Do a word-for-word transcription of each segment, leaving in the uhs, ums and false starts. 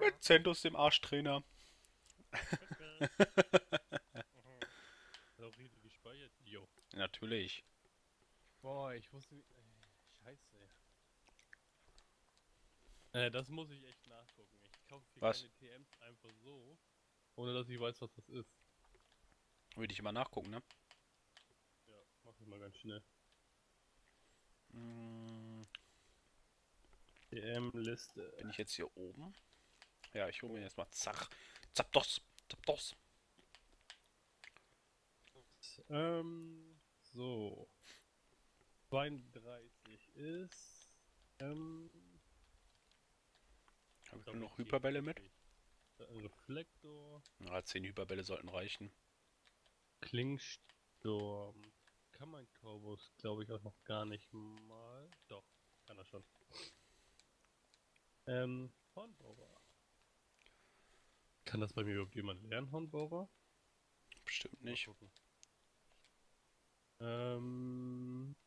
Mit Zentus, dem Arschtrainer. Kacke. Mhm. Ist auch richtig gespeichert? Jo. Natürlich. Boah, ich wusste nicht. Äh, Scheiße. Äh, das muss ich echt nachgucken. Ich kaufe hier Was? keine T Ms einfach so, ohne dass ich weiß, was das ist. Würde ich immer nachgucken, ne? Ja, mach ich mal ganz schnell. Hm, T M-Liste. bin ich jetzt hier oben? Ja, ich hole mir Oh. jetzt mal Zach. Zapdos. Zapdos. Ähm, so. zweiunddreißig ist. Ähm, Habe ich nur sorry, noch hier Hyperbälle mit? nicht. Ein Reflektor. Ja, zehn Hyperbälle sollten reichen. Klingsturm. Kann man Korbus, glaube ich, auch noch gar nicht mal. Doch, kann er schon. Ähm, Hornbohrer. Kann das bei mir überhaupt jemand lernen, Hornbohrer? Bestimmt Mal nicht. gucken. Ähm,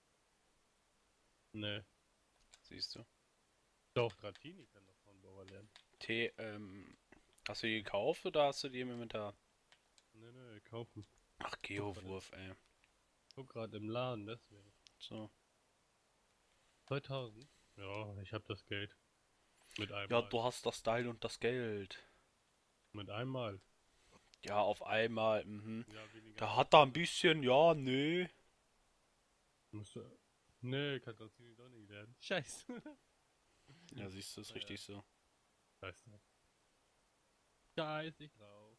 ne. Siehst du. Doch, Dratini kann doch Hornbohrer lernen. T, ähm, hast du die gekauft oder hast du die im Inventar? Ne, ne, kaufen. Ach, Guck gerade Geowurf, ey. guck grad im Laden, deswegen. So. zweitausend? Ja, ich hab das Geld. Mit Ja, einmal. du hast das Style und das Geld. Mit einmal. Ja, auf einmal, mhm. Ja, weniger Da als hat er ein Stunde. bisschen, ja, nee. Musst du. Ne, kann Dratini doch nicht lernen. Scheiße. Ja, siehst du, ist Naja, richtig so. scheiß drauf. Scheiß ich drauf.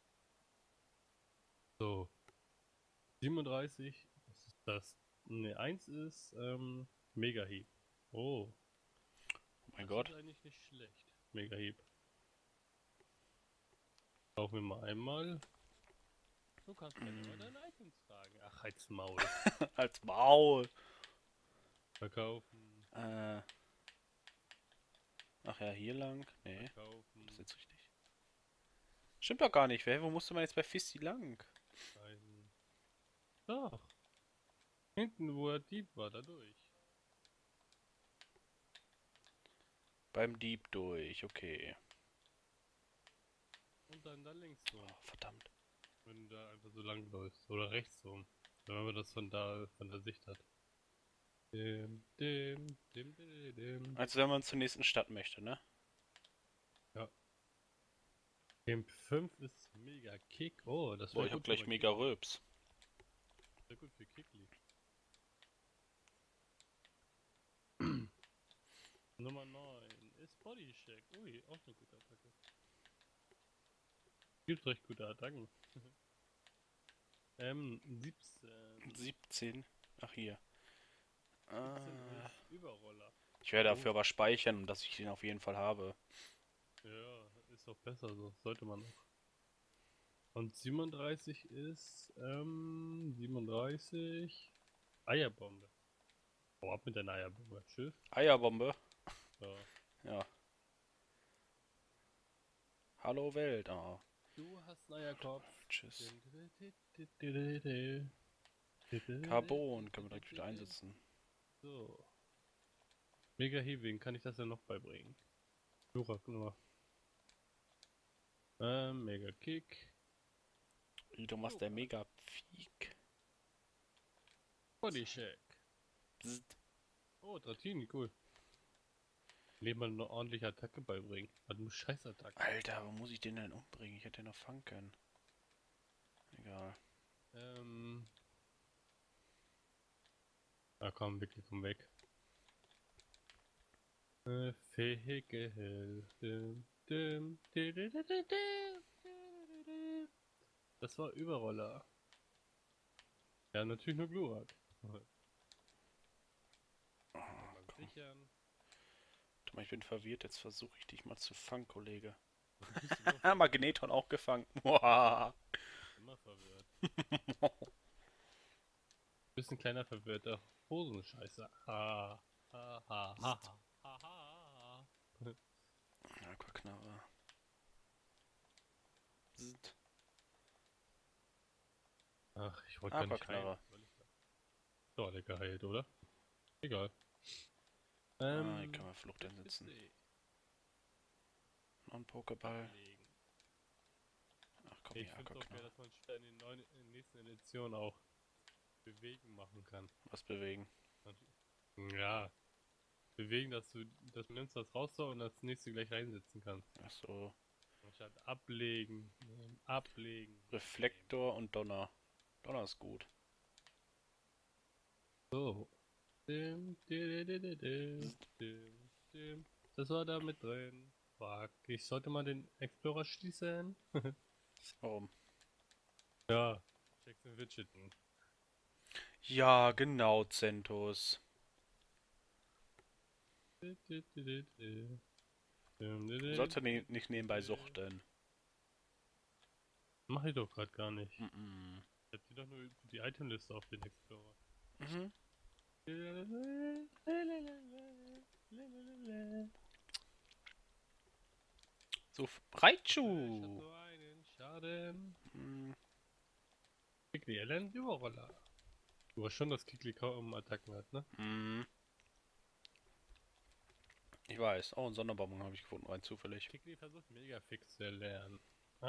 So, siebenunddreißig. Was ist das? Ne, eins ist, ähm, Mega-Hieb. Oh, Oh mein das ist Gott. eigentlich nicht schlecht. Mega-Hieb. Kaufen wir mal einmal. Du kannst gerne mal Mm. deine Items tragen. Ach, halt's Maul. Als Maul. Verkaufen. Äh, ach ja, hier lang. Nee, das ist Verkaufen. jetzt richtig. Stimmt doch gar nicht. Wer, wo musste man jetzt bei Fisty lang? Reisen. Doch. Hinten, wo er Dieb war, da durch. Beim Dieb durch, okay. Und dann da links rum. Oh, verdammt. Wenn du da einfach so lang läufst. Oder rechts rum. Wenn man das von da, von der Sicht hat. Dim, dim, dim, dim, dim. Also wenn man zur nächsten Stadt möchte, ne? Ja. Camp fünf ist mega Kick. Oh, das Boah, wäre ich hab gut für gleich mein mega Kickli. Rülps. Sehr gut für Kickli. Nummer neun ist Body Check. Ui, auch eine gute Attacke. Gibt recht gute Attacken. ähm, siebzehn. siebzehn. Ach, hier. siebzehn Äh, ist Überroller. ich werde Oh, dafür aber speichern, dass ich den auf jeden Fall habe. ja, ist auch besser so. Sollte man auch. Und siebenunddreißig ist, ähm, siebenunddreißig. Eierbombe. Hau ab mit deiner Eierbombe. Tschüss. Eierbombe. Ja. Ja. Hallo Welt. Ah. Du hast einen Eierkopf. Tschüss. Carbon können wir direkt wieder einsetzen. So. Mega Heaving, kann ich das denn noch beibringen? Durak nur. Ähm, Mega Kick. Du machst der Durak. mega Pfiek. Body Check. Bzzt. Oh, Dratini, cool. Leben mal eine ordentliche Attacke beibringen. Hat nur Scheißattacken. Alter, wo muss ich den denn umbringen? Ich hätte den noch fangen können. Egal. Ähm. Ah komm, wirklich, komm weg. Äh, Fegel. Dim, dim, di, di, di, di, di, di, di. Das war Überroller. Ja, natürlich nur Glurak. Oh, Einmal komm. sichern. Guck mal, ich bin verwirrt. Jetzt versuche ich dich mal zu fangen, Kollege. Du bist immer Ah, verwirrt. Magneton auch gefangen. Boah. Immer verwirrt. Bist ein kleiner verwirrter Hosenscheißer. Ha. Ha, ha, ha, Bzzt. ha, ha, ha. Aquaknarre. Bzzt. Ach, ich wollte gar nicht heilen. Aquaknarre. Was soll ich da? So, der geheilt, oder? Egal. Ah, hier Ähm, kann man Flucht P einsetzen. C. ein Pokéball. ablegen. Ach komm, Ich hier, finde es auch geil, Ackerknall. dass man später in den neuen, in den nächsten Editionen auch bewegen machen kann. Was bewegen? Ja, bewegen, dass du, dass du nimmst das raus so und das nächste gleich reinsetzen kannst. Ach so. Anstatt ablegen, nehmen, ablegen. Reflektor und Donner. Donner ist gut. So. Dim, di, di, di, di, dim, dim. Das war da mit drin. Fuck, ich sollte mal den Explorer schließen. Warum? Ja, Jackson Widgeton. Ja, genau, Zentos. Di, di, di, di, di. Dim, di, Du di, sollst ja di, nicht, nicht nebenbei di. suchten. Mach ich doch gerade gar nicht. Mhm. Ich hab dir doch nur die Itemliste auf den Explorer. Mhm. So, Ich hab Raichu! so einen Schaden. Hm, Kikli Ellen Überroller. Du weißt schon, dass Kikli kaum Attacken hat, ne? hm. Ich weiß. Oh, einen Sonderbonbon habe ich gefunden, rein zufällig. Kikli versucht Megafix zu erlernen.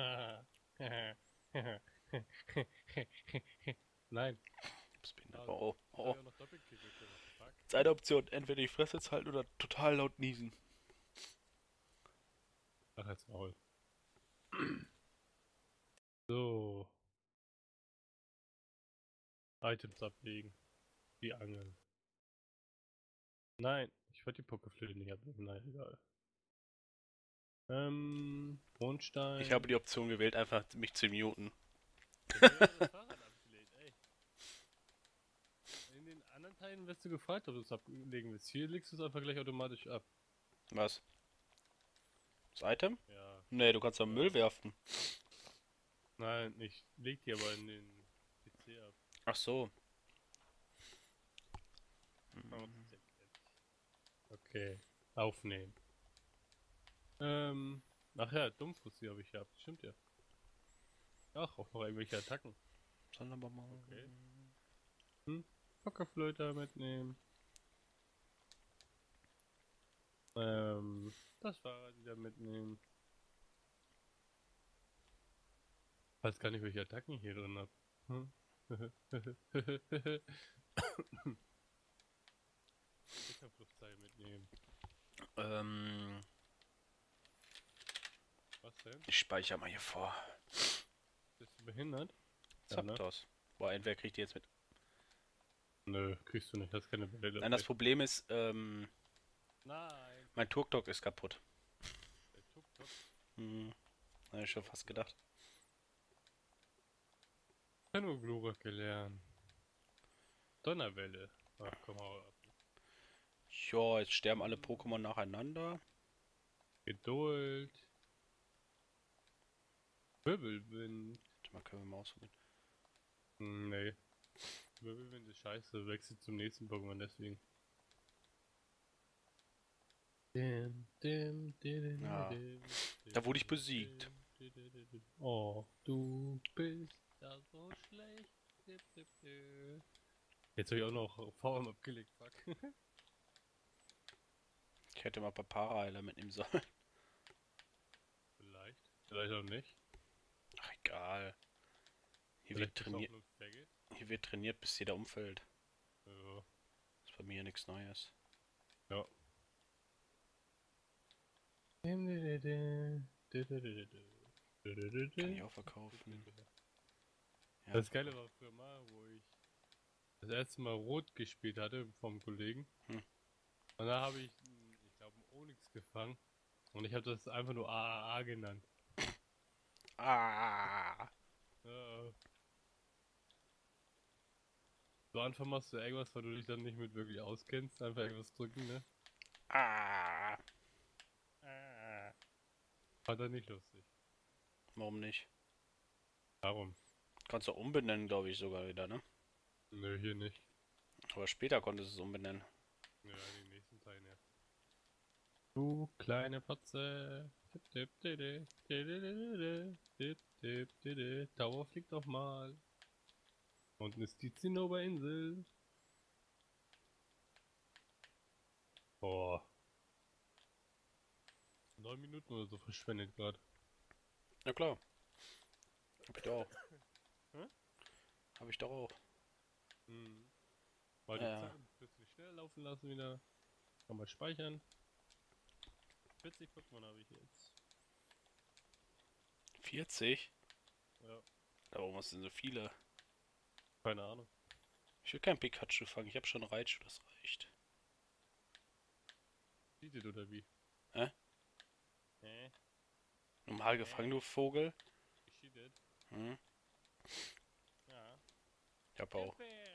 Nein. Ups, behindert. Schade. Oh, oh, Jetzt hab oh. ich auch noch Doppelkick bekommen. Fuck. Seine Option, entweder die Fresse jetzt halten oder total laut niesen. Ach, jetzt Maul. So. Items ablegen. Die Angel. Nein, ich wollte die Pokeflöte nicht ablegen. Nein, egal. Ähm, Mondstein. Ich habe die Option gewählt, einfach mich zu muten. Ich hab ja das Fahrrad abgelegt, ey. In den anderen Teilen wirst du gefragt, ob du es ablegen willst. Hier legst du es einfach gleich automatisch ab. Was? Das Item? Ja. Nee, du kannst doch Ja. Müll werfen. Nein, ich leg die aber in den P C ab. Ach so. Okay, aufnehmen. Ähm, ach ja, Dummfuß, die habe ich gehabt. Stimmt ja. Ach, auch noch irgendwelche Attacken. Sonderbonbon. Okay. Hm? Pockerflöter mitnehmen. Ähm, das Fahrrad wieder mitnehmen. Weiß gar nicht, welche Attacken ich hier drin habe. Hm? Sicherfluchtseil mitnehmen. Ähm, Was denn? ich speichere mal hier vor. Bist du behindert? Ja, ne? Zapdos. Boah, entweder kriegt die jetzt mit. Nö, kriegst du nicht. Hast keine Bälle. Nein, das Problem ist, ähm, Nein. mein Turkdog ist kaputt. Der Tuk-Tuk. Hm, habe ich schon fast gedacht. Tennoglura gelernt. Donnerwelle. Ach, komm hau ab. Ja, jetzt sterben alle Pokémon nacheinander. Geduld. Wirbelwind. Warte mal, können wir mal ausprobieren. Hm, nee. Wirbelwind ist scheiße. Wechselt zum nächsten Pokémon, deswegen. Dim, dim, dim, Ja, dim, da wurde ich dim, besiegt. dim, dim, dim, dim. Oh, du bist ja so schlecht. Dip, dip, dip. Jetzt habe ich auch noch V M abgelegt, fuck. Ich hätte mal Papara-Heiler mitnehmen sollen. Vielleicht. Vielleicht auch nicht. Ach, egal. Hier Vielleicht wird, gibt's auch trainiert, nur Faggot. hier wird trainiert, bis jeder umfällt. Ja. Ist bei mir nichts Neues. Ja. Kann ich auch verkaufen. Ja, Das Geile war früher mal, wo ich das erste Mal Rot gespielt hatte vom Kollegen. Hm. Und da habe ich, ich glaube, einen Onyx gefangen. Und ich habe das einfach nur A A A genannt. Ah! Ja. So Anfang machst du irgendwas, weil du dich dann nicht mit wirklich auskennst. Einfach irgendwas drücken, ne? Ah! Ah. War dann nicht lustig. Warum nicht? Warum? Kannst du umbenennen, glaube ich, sogar wieder, ne? Nö, hier nicht. Aber später konntest du es umbenennen. Ja, den nächsten Teil, ja. Du kleine Potze. Tipp, tipp, didi, didi, didi, tipp, tipp, didi. Dauer fliegt doch mal. Unten ist die Zinnoberinsel. Boah. Neun Minuten oder so verschwendet gerade. Ja klar. Hab ich doch auch. Hä? Hab ich doch auch. Hm. Mal die Ja. Zeit ein bisschen schneller laufen lassen wieder. Kann man speichern. vierzig Pokémon habe ich jetzt. vierzig? Ja, Aber warum hast du denn so viele? keine Ahnung. Ich will kein Pikachu fangen, ich habe schon Raichu, das reicht. Cheatet oder wie? Hä? Hä? Normal gefangen, du Vogel? Gecheatet? Hm? Ja. Ich hab auch.